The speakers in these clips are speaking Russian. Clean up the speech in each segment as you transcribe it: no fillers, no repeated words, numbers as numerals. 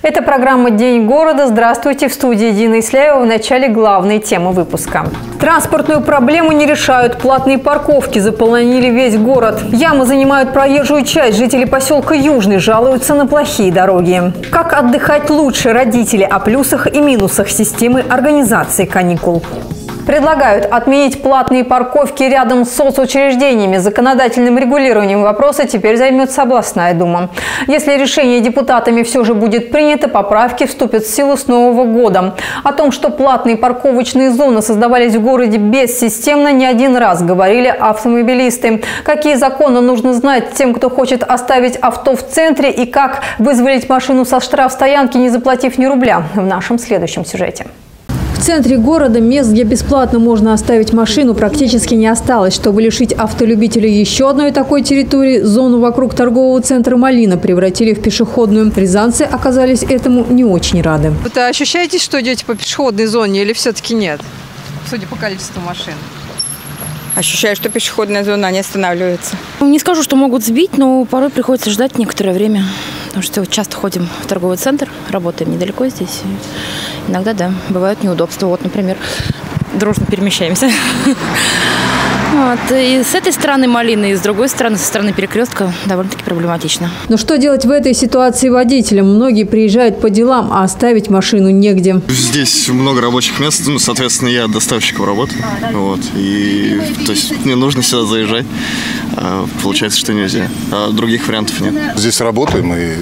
Это программа «День города». Здравствуйте, в студии Дина Исляева. В начале главной темы выпуска. Транспортную проблему не решают. Платные парковки заполонили весь город. Ямы занимают проезжую часть. Жители поселка Южный жалуются на плохие дороги. Как отдыхать лучше? Родители о плюсах и минусах системы организации каникул. Предлагают отменить платные парковки рядом с соцучреждениями. Законодательным регулированием вопроса теперь займется областная дума. Если решение депутатами все же будет принято, поправки вступят в силу с Нового года. О том, что платные парковочные зоны создавались в городе бессистемно, не один раз говорили автомобилисты. Какие законы нужно знать тем, кто хочет оставить авто в центре, и как вызволить машину со штрафстоянки, не заплатив ни рубля, в нашем следующем сюжете. В центре города мест, где бесплатно можно оставить машину, практически не осталось. Чтобы лишить автолюбителей еще одной такой территории, зону вокруг торгового центра «Малина» превратили в пешеходную. Рязанцы оказались этому не очень рады. Вы ощущаете, что идете по пешеходной зоне или все-таки нет, судя по количеству машин? Ощущаю, что пешеходная зона не останавливается. Не скажу, что могут сбить, но порой приходится ждать некоторое время. Потому что часто ходим в торговый центр, работаем недалеко здесь. Иногда, да, бывают неудобства. Вот, например, дружно перемещаемся. И с этой стороны «Малины», и с другой стороны, со стороны перекрестка, довольно-таки проблематично. Но что делать в этой ситуации водителям? Многие приезжают по делам, а оставить машину негде. Здесь много рабочих мест, соответственно, я доставщиком работаю. Вот, и то есть мне нужно сюда заезжать. Получается, что нельзя. А других вариантов нет. Здесь работаем, и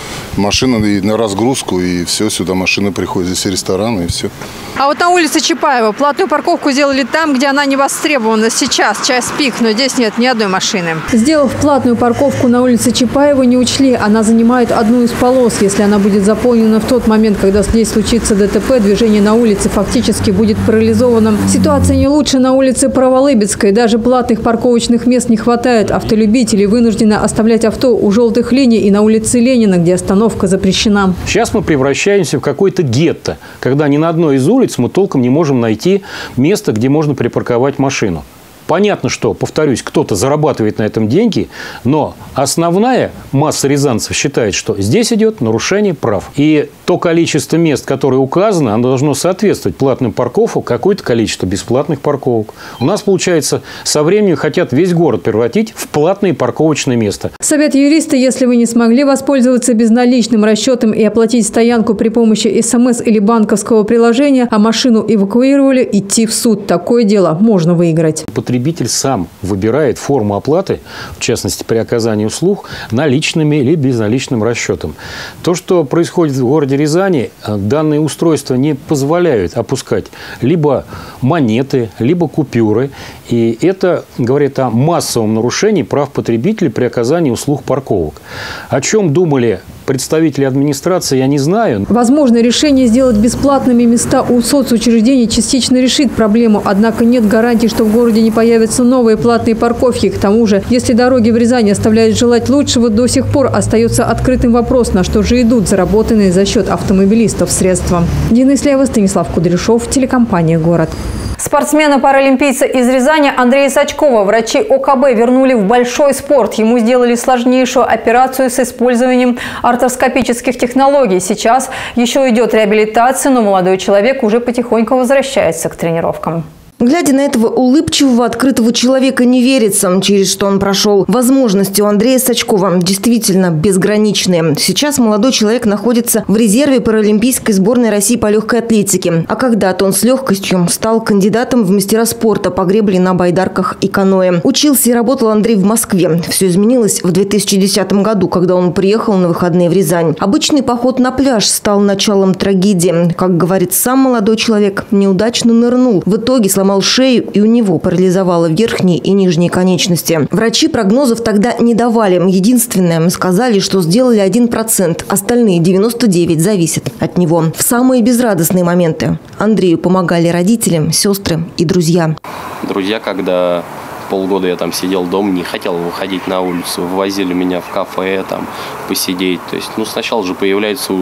машина и на разгрузку, и все, сюда машины приходят, здесь и рестораны, и все. А вот на улице Чапаева платную парковку сделали там, где она не востребована сейчас, час пик, но здесь нет ни одной машины. Сделав платную парковку на улице Чапаева, не учли, она занимает одну из полос. Если она будет заполнена в тот момент, когда здесь случится ДТП, движение на улице фактически будет парализовано. Ситуация не лучше на улице Праволыбецкой. Даже платных парковочных мест не хватает. Автолюбители вынуждены оставлять авто у желтых линий и на улице Ленина, где остановка запрещена. Сейчас мы превращаемся в какое-то гетто, когда ни на одной из улиц мы толком не можем найти место, где можно припарковать машину. Понятно, что, повторюсь, кто-то зарабатывает на этом деньги, но основная масса рязанцев считает, что здесь идет нарушение прав. И то количество мест, которое указано, оно должно соответствовать платным парковкам, какое-то количество бесплатных парковок. У нас, получается, со временем хотят весь город превратить в платные парковочные места. Совет юриста: если вы не смогли воспользоваться безналичным расчетом и оплатить стоянку при помощи СМС или банковского приложения, а машину эвакуировали, идти в суд. Такое дело можно выиграть. Потребитель сам выбирает форму оплаты, в частности, при оказании услуг, наличными или безналичным расчетом. То, что происходит в городе Рязани, данные устройства не позволяют опускать либо монеты, либо купюры. И это говорит о массовом нарушении прав потребителей при оказании услуг парковок. О чем думали представители администрации, я не знаю. Возможно, решение сделать бесплатными места у соцучреждений частично решит проблему. Однако нет гарантий, что в городе не появятся новые платные парковки. К тому же, если дороги в Рязани оставляют желать лучшего, до сих пор остается открытым вопрос, на что же идут заработанные за счет автомобилистов средства. Дина Исляева, Станислав Кудряшов, телекомпания «Город». Спортсмена-паралимпийца из Рязани Андрея Сачкова врачи ОКБ вернули в большой спорт. Ему сделали сложнейшую операцию с использованием артроскопических технологий. Сейчас еще идет реабилитация, но молодой человек уже потихоньку возвращается к тренировкам. Глядя на этого улыбчивого, открытого человека, не верится, через что он прошел. Возможности у Андрея Сачкова действительно безграничные. Сейчас молодой человек находится в резерве паралимпийской сборной России по легкой атлетике. А когда-то он с легкостью стал кандидатом в мастера спорта по гребле на байдарках и каноэ. Учился и работал Андрей в Москве. Все изменилось в 2010 году, когда он приехал на выходные в Рязань. Обычный поход на пляж стал началом трагедии. Как говорит сам молодой человек, неудачно нырнул. В итоге сломал шею, и у него парализовало верхние и нижние конечности. Врачи прогнозов тогда не давали. Единственное, сказали, что сделали 1%. Остальные 99% зависят от него. В самые безрадостные моменты Андрею помогали родители, сестры и друзья. Друзья, когда полгода я там сидел дома, не хотел выходить на улицу, вывозили меня в кафе, там, посидеть. То есть, сначала же появляется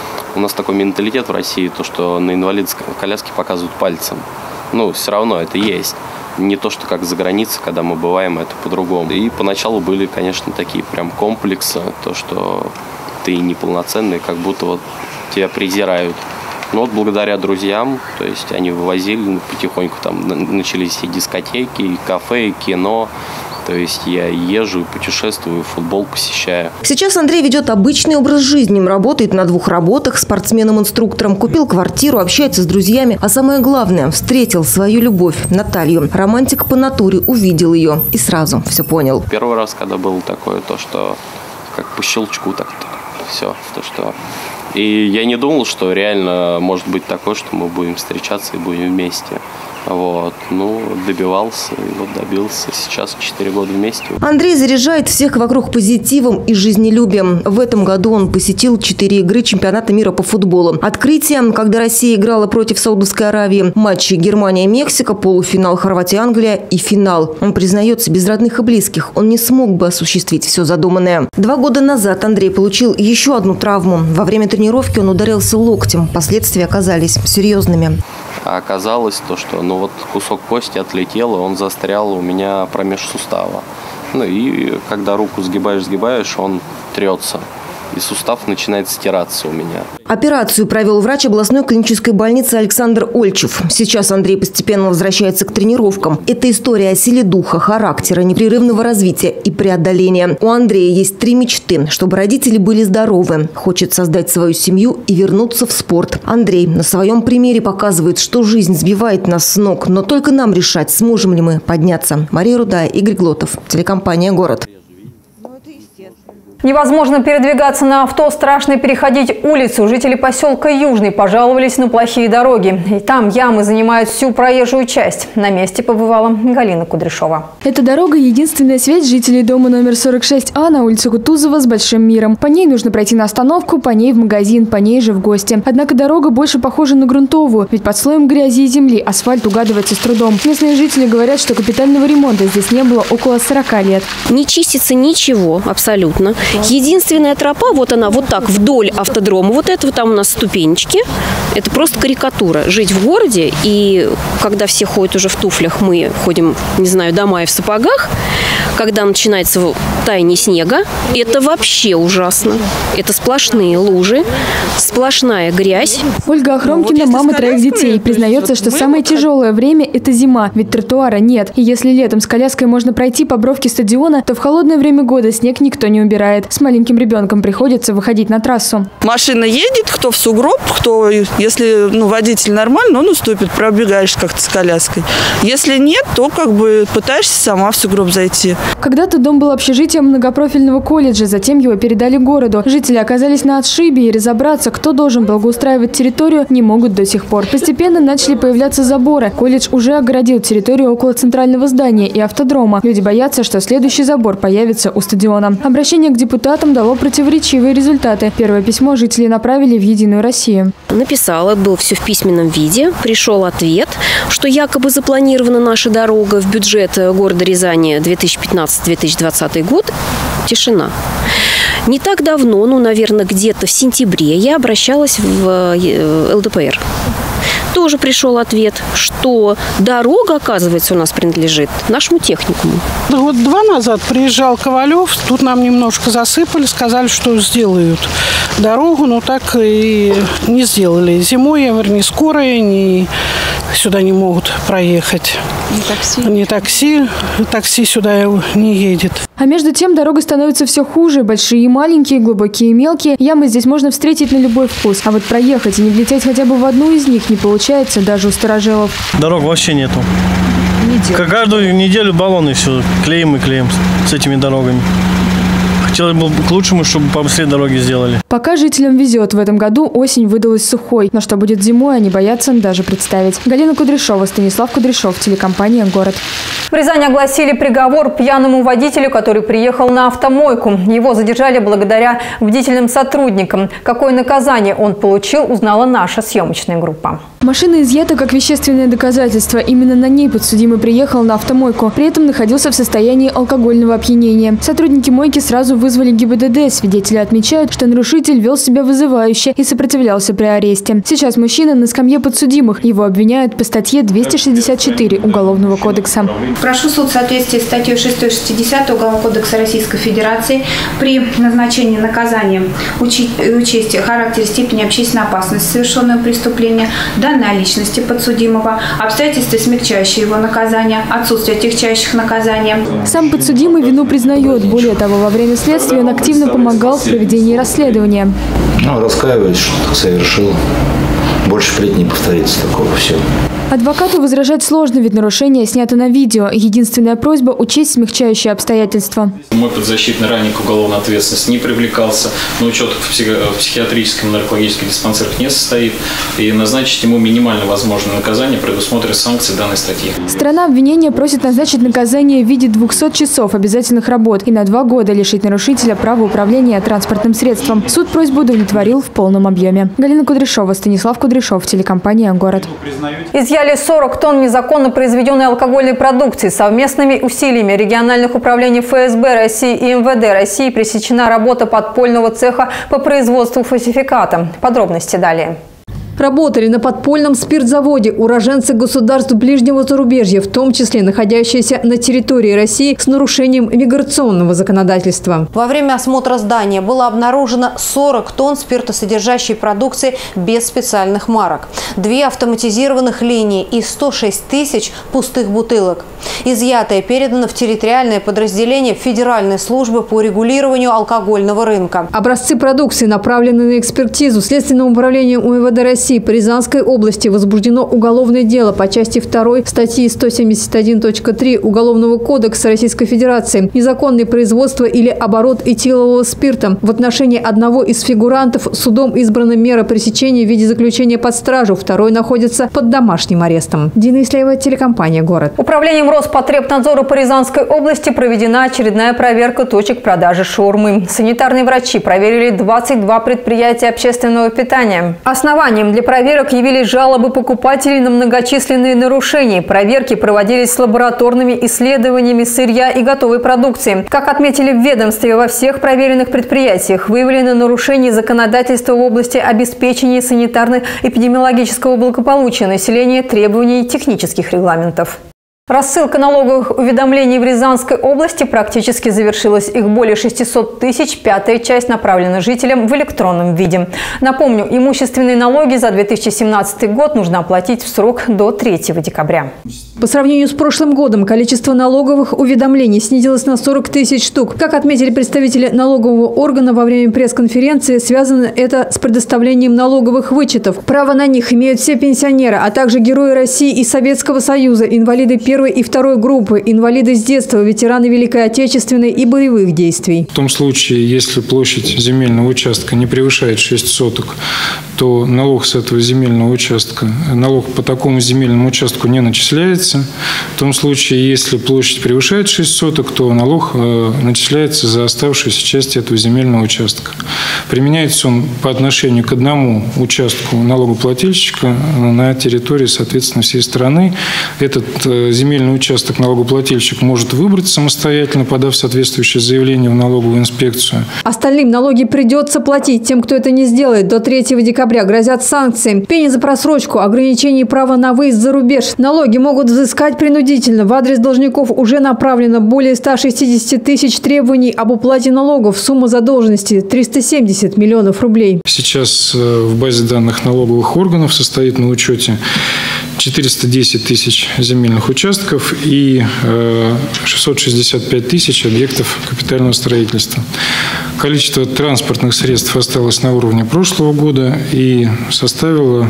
у нас такой менталитет в России, то, что на инвалидской коляске показывают пальцем. Все равно это есть. Не то, что как за границей, когда мы бываем, это по-другому. И поначалу были, конечно, такие прям комплексы, то, что ты неполноценный, как будто вот тебя презирают. Но вот благодаря друзьям, то есть они вывозили потихоньку, там начались и дискотеки, и кафе, и кино. То есть я езжу, путешествую, футбол посещаю. Сейчас Андрей ведет обычный образ жизни. Работает на 2 работах, спортсменом-инструктором, купил квартиру, общается с друзьями. А самое главное, встретил свою любовь, Наталью. Романтик по натуре, увидел ее и сразу все понял. Первый раз, когда было такое, то что как по щелчку так-то все. То, что... И я не думал, что реально может быть такое, что мы будем встречаться и будем вместе. Вот. Ну, добивался и вот добился. Сейчас 4 года вместе. Андрей заряжает всех вокруг позитивом и жизнелюбием. В этом году он посетил 4 игры чемпионата мира по футболу. Открытие, когда Россия играла против Саудовской Аравии, матчи Германия-Мексика, полуфинал Хорватия-Англия и финал. Он признается, без родных и близких он не смог бы осуществить все задуманное. 2 года назад Андрей получил еще одну травму. Во время тренировки он ударился локтем. Последствия оказались серьезными. А оказалось то, что ну вот кусок кости отлетел, и он застрял у меня промеж сустава. Ну и когда руку сгибаешь, он трется. И сустав начинает стираться у меня. Операцию провел врач областной клинической больницы Александр Ольчев. Сейчас Андрей постепенно возвращается к тренировкам. Это история о силе духа, характера, непрерывного развития и преодоления. У Андрея есть 3 мечты. Чтобы родители были здоровы. Хочет создать свою семью и вернуться в спорт. Андрей на своем примере показывает, что жизнь сбивает нас с ног. Но только нам решать, сможем ли мы подняться. Мария Рудая, Игорь Глотов, телекомпания «Город». Невозможно передвигаться на авто, страшно переходить улицу. Жители поселка Южный пожаловались на плохие дороги. И там ямы занимают всю проезжую часть. На месте побывала Галина Кудряшова. Эта дорога – единственная связь жителей дома номер 46А на улице Кутузова с Большим миром. По ней нужно пройти на остановку, по ней в магазин, по ней же в гости. Однако дорога больше похожа на грунтовую, ведь под слоем грязи и земли асфальт угадывается с трудом. Местные жители говорят, что капитального ремонта здесь не было около 40 лет. Не чистится ничего абсолютно. Единственная тропа, вот она, вот так, вдоль автодрома. Вот это вот там у нас ступенечки. Это просто карикатура. Жить в городе, и когда все ходят уже в туфлях, мы ходим, не знаю, до мая в сапогах. Когда начинается таяние снега, это вообще ужасно. Это сплошные лужи, сплошная грязь. Ольга Охромкина, мама 3 детей, признается, что самое тяжелое время – это зима, ведь тротуара нет. И если летом с коляской можно пройти по бровке стадиона, то в холодное время года снег никто не убирает. С маленьким ребенком приходится выходить на трассу. Машина едет, кто в сугроб, кто, если водитель нормально, он уступит, пробегаешь как-то с коляской. Если нет, то как бы пытаешься сама в сугроб зайти. Когда-то дом был общежитием многопрофильного колледжа, затем его передали городу. Жители оказались на отшибе, и разобраться, кто должен благоустраивать территорию, не могут до сих пор. Постепенно начали появляться заборы. Колледж уже огородил территорию около центрального здания и автодрома. Люди боятся, что следующий забор появится у стадиона. Обращение к депутатам дало противоречивые результаты. Первое письмо жители направили в «Единую Россию». Написала, было все в письменном виде. Пришел ответ, что якобы запланирована наша дорога в бюджет города Рязани 2015-2020 год. Тишина. Не так давно, наверное, где-то в сентябре я обращалась в ЛДПР. Тоже пришел ответ, что дорога, оказывается, у нас принадлежит нашему техникуму. Вот 2 назад приезжал Ковалев, тут нам немножко засыпали, сказали, что сделают дорогу, но так и не сделали. Зимой, ни скорая, ни сюда не могут проехать. Не такси. Такси сюда не едет. А между тем дорога становится все хуже. Большие и маленькие, глубокие и мелкие. Ямы здесь можно встретить на любой вкус. А вот проехать и не влететь хотя бы в одну из них не получается даже у старожилов. Дорог вообще нету. Как каждую неделю баллоны все клеим и клеим с этими дорогами. Хотелось бы к лучшему, чтобы побыстрее дороги сделали. Пока жителям везет. В этом году осень выдалась сухой. Но что будет зимой, они боятся даже представить. Галина Кудряшова, Станислав Кудряшов, телекомпания «Город». В Рязани огласили приговор пьяному водителю, который приехал на автомойку. Его задержали благодаря бдительным сотрудникам. Какое наказание он получил, узнала наша съемочная группа. Машина изъята как вещественное доказательство. Именно на ней подсудимый приехал на автомойку. При этом находился в состоянии алкогольного опьянения. Сотрудники мойки сразу вызвали ГИБДД. Свидетели отмечают, что нарушитель вел себя вызывающе и сопротивлялся при аресте. Сейчас мужчина на скамье подсудимых. Его обвиняют по статье 264 Уголовного кодекса. Прошу суд в соответствии с статьей 660 Уголовного кодекса Российской Федерации при назначении наказания учесть характер и степень общественной опасности совершенного преступления, данные о личности подсудимого, обстоятельства, смягчающие его наказание, отсутствие отягчающих наказания. Сам подсудимый вину признает. Более того, во время следствия он активно помогал в проведении расследования. Раскаиваюсь, что так совершил. Больше впредь не повторится такого всего. Адвокату возражать сложно, ведь нарушение снято на видео. Единственная просьба – учесть смягчающие обстоятельства. Мой подзащитный ранее к уголовной ответственности не привлекался, но учет в психиатрическом и наркологических диспансерах не состоит. И назначить ему минимально возможное наказание предусмотрят санкции данной статьи. Сторона обвинения просит назначить наказание в виде 200 часов обязательных работ и на 2 года лишить нарушителя права управления транспортным средством. Суд просьбу удовлетворил в полном объеме. Галина Кудряшова, Станислав Кудряшов, телекомпания «Город». Изъяли 40 тонн незаконно произведенной алкогольной продукции. Совместными усилиями региональных управлений ФСБ России и МВД России пресечена работа подпольного цеха по производству фальсификата. Подробности далее. Работали на подпольном спиртзаводе уроженцы государств ближнего зарубежья, в том числе находящиеся на территории России с нарушением миграционного законодательства. Во время осмотра здания было обнаружено 40 тонн спиртосодержащей продукции без специальных марок, 2 автоматизированных линии и 106 тысяч пустых бутылок. Изъятое передано в территориальное подразделение Федеральной службы по регулированию алкогольного рынка. Образцы продукции направлены на экспертизу. Следственным управлением УМВД России по Рязанской области возбуждено уголовное дело по части 2 статьи 171.3 Уголовного кодекса Российской Федерации «Незаконное производство или оборот этилового спирта». В отношении одного из фигурантов судом избрана мера пресечения в виде заключения под стражу. Второй находится под домашним арестом. Дина Исляева, телекомпания «Город». Управлением Роспотребнадзора по Рязанской области проведена очередная проверка точек продажи шаурмы. Санитарные врачи проверили 22 предприятия общественного питания. Основанием для проверок явились жалобы покупателей на многочисленные нарушения. Проверки проводились с лабораторными исследованиями сырья и готовой продукции. Как отметили в ведомстве, во всех проверенных предприятиях выявлены нарушения законодательства в области обеспечения санитарно-эпидемиологического благополучия населения, требований технических регламентов. Рассылка налоговых уведомлений в Рязанской области практически завершилась. Их более 600 тысяч, 5-я часть направлена жителям в электронном виде. Напомню, имущественные налоги за 2017 год нужно оплатить в срок до 3 декабря. По сравнению с прошлым годом количество налоговых уведомлений снизилось на 40 тысяч штук. Как отметили представители налогового органа во время пресс-конференции, связано это с предоставлением налоговых вычетов. Право на них имеют все пенсионеры, а также герои России и Советского Союза, инвалиды 1 и 2 группы, инвалиды с детства, ветераны Великой Отечественной и боевых действий. В том случае, если площадь земельного участка не превышает 6 соток, то налог с этого земельного участка, налог по такому земельному участку не начисляется. В том случае, если площадь превышает 6 соток, то налог начисляется за оставшуюся часть этого земельного участка. Применяется он по отношению к одному участку налогоплательщика на территории, соответственно, всей страны. Этот земельный участок налогоплательщик может выбрать самостоятельно, подав соответствующее заявление в налоговую инспекцию. Остальным налоги придется платить. Тем, кто это не сделает, до 3 декабря грозят санкции. Пени за просрочку, ограничение права на выезд за рубеж. Налоги могут взыскать принудительно. В адрес должников уже направлено более 160 тысяч требований об уплате налогов. Сумма задолженности – 370 миллионов рублей. Сейчас в базе данных налоговых органов состоит на учете 410 тысяч земельных участков и 665 тысяч объектов капитального строительства. Количество транспортных средств осталось на уровне прошлого года и составило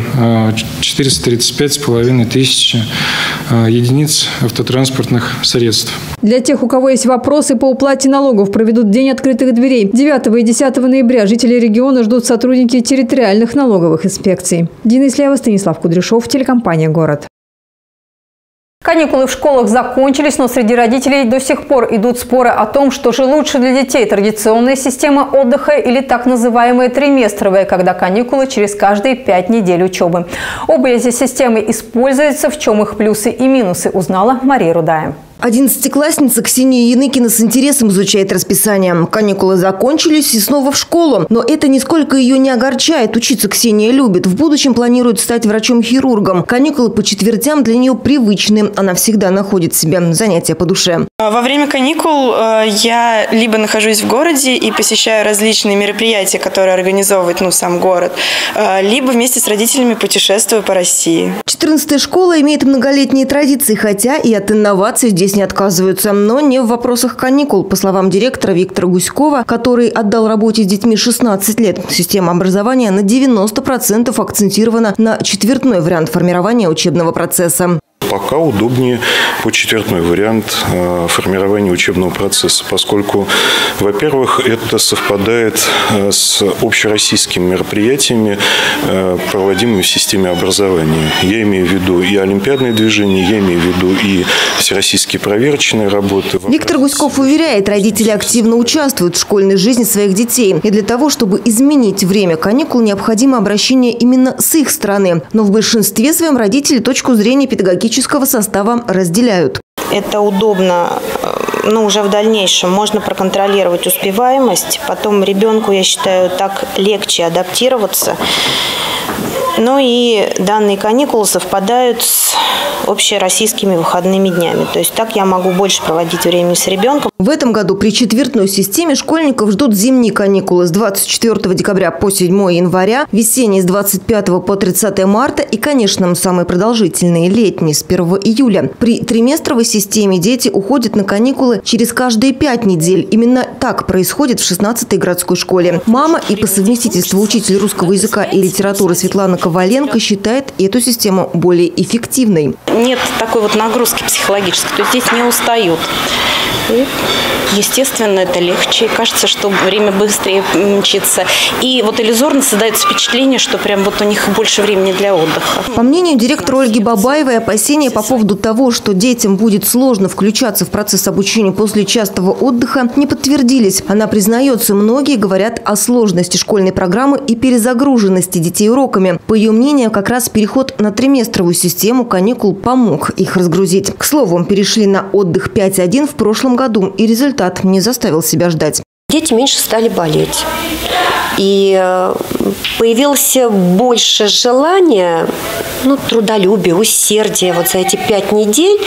435,5 тысячи единиц автотранспортных средств. Для тех, у кого есть вопросы по уплате налогов, проведут День открытых дверей. 9 и 10 ноября жители региона ждут сотрудники территориальных налоговых инспекций. Дина Исляева, Станислав Кудряшов, телекомпания «Город». Каникулы в школах закончились, но среди родителей до сих пор идут споры о том, что же лучше для детей – традиционная система отдыха или так называемая триместровая, когда каникулы через каждые 5 недель учебы. Оба эти системы используются, в чем их плюсы и минусы, узнала Мария Рудая. 11-классница Ксения Яныкина с интересом изучает расписание. Каникулы закончились и снова в школу. Но это нисколько ее не огорчает. Учиться Ксения любит. В будущем планирует стать врачом-хирургом. Каникулы по четвертям для нее привычны. Она всегда находит себе занятия по душе. Во время каникул я либо нахожусь в городе и посещаю различные мероприятия, которые организовывает сам город, либо вместе с родителями путешествую по России. 14-я школа имеет многолетние традиции, хотя и от инноваций здесь не отказываются, но не в вопросах каникул. По словам директора Виктора Гуськова, который отдал работе с детьми 16 лет, система образования на 90% акцентирована на четвертной вариант формирования учебного процесса. Пока удобнее почетвертной вариант формирования учебного процесса, поскольку, во-первых, это совпадает с общероссийскими мероприятиями, проводимыми в системе образования. Я имею в виду и олимпиадные движения, я имею в виду и всероссийские проверочные работы. Виктор Гуськов уверяет, родители активно участвуют в школьной жизни своих детей. И для того, чтобы изменить время каникул, необходимо обращение именно с их стороны. Но в большинстве своем родители точку зрения педагогического состава разделяют. Это удобно, уже в дальнейшем можно проконтролировать успеваемость. Потом ребенку, я считаю, так легче адаптироваться. И данные каникулы совпадают с общероссийскими выходными днями. То есть так я могу больше проводить времени с ребенком. В этом году при четвертной системе школьников ждут зимние каникулы с 24 декабря по 7 января, весенние с 25 по 30 марта и, конечно, самые продолжительные летние с 1 июля. При триместровой системе дети уходят на каникулы через каждые 5 недель. Именно так происходит в 16-й городской школе. Мама и по совместительству учитель русского языка и литературы Светлана Коваленко считает эту систему более эффективной. Нет такой нагрузки психологической, то есть здесь не устают. И, естественно, это легче. Кажется, что время быстрее мчится. И иллюзорно создается впечатление, что прям у них больше времени для отдыха. По мнению директора Ольги Бабаевой, опасения по поводу того, что детям будет сложно включаться в процесс обучения после частого отдыха, не подтвердились. Она признается, многие говорят о сложности школьной программы и перезагруженности детей уроками. По ее мнению, как раз переход на триместровую систему каникул помог их разгрузить. К слову, перешли на отдых 5.1 в прошлом году, и результат не заставил себя ждать. Дети меньше стали болеть. И появилось больше желания, трудолюбия, усердия за эти 5 недель,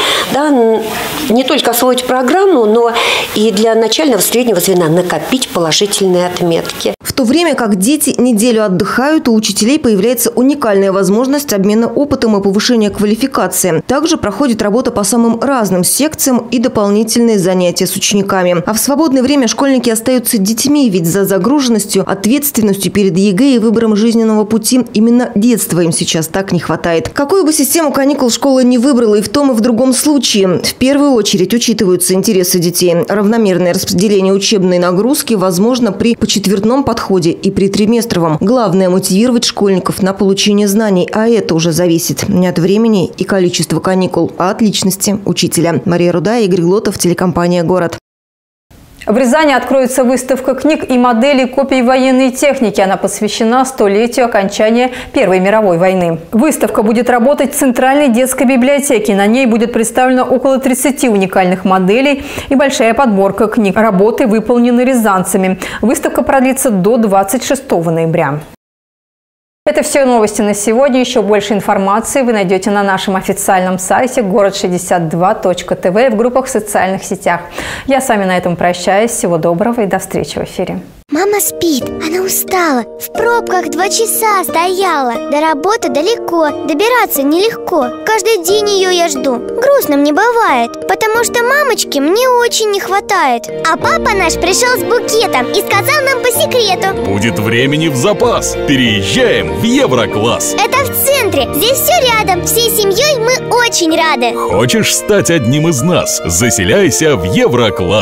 не только освоить программу, но и для начального среднего звена накопить положительные отметки. В то время как дети неделю отдыхают, у учителей появляется уникальная возможность обмена опытом и повышения квалификации. Также проходит работа по самым разным секциям и дополнительные занятия с учениками. А в свободное время школьники остаются детьми, ведь за загруженностью, ответственностью перед ЕГЭ и выбором жизненного пути именно детства им сейчас так не хватает. Какую бы систему каникул школа не выбрала и в том, и в другом случае, в первую очередь учитываются интересы детей. Равномерное распределение учебной нагрузки возможно при почетвертном подходе и при триместровом. Главное – мотивировать школьников на получение знаний, а это уже зависит не от времени и количества каникул, а от личности учителя. Мария Рудая, Игорь Глотов, телекомпания «Город». В Рязани откроется выставка книг и моделей копий военной техники. Она посвящена 100-летию окончания Первой мировой войны. Выставка будет работать в Центральной детской библиотеке. На ней будет представлено около 30 уникальных моделей и большая подборка книг. Работы выполнены рязанцами. Выставка продлится до 26 ноября. Это все новости на сегодня. Еще больше информации вы найдете на нашем официальном сайте город62.тв и в группах в социальных сетях. Я с вами на этом прощаюсь. Всего доброго и до встречи в эфире. Мама спит, она устала, в пробках 2 часа стояла. До работы далеко, добираться нелегко. Каждый день ее я жду, грустно мне бывает, потому что мамочки мне очень не хватает. А папа наш пришел с букетом и сказал нам по секрету: будет времени в запас, переезжаем в Еврокласс. Это в центре, здесь все рядом, всей семьей мы очень рады. Хочешь стать одним из нас? Заселяйся в Еврокласс.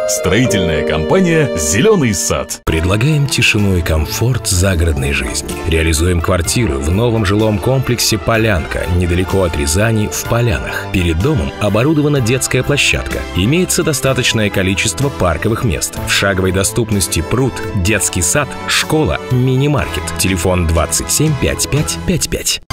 Строительная компания «Зеленый сад». Предлагаем тишину и комфорт загородной жизни. Реализуем квартиру в новом жилом комплексе «Полянка», недалеко от Рязани, в Полянах. Перед домом оборудована детская площадка. Имеется достаточное количество парковых мест. В шаговой доступности пруд, детский сад, школа, мини-маркет. Телефон 27 55 55.